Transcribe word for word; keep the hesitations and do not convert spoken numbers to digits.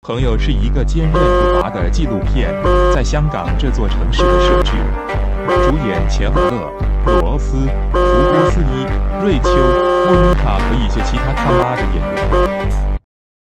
朋友是一个坚韧不拔的纪录片，在香港这座城市的摄制。主演钱德勒、罗斯、胡波斯伊、瑞秋、莫妮卡和一些其他他妈的演员。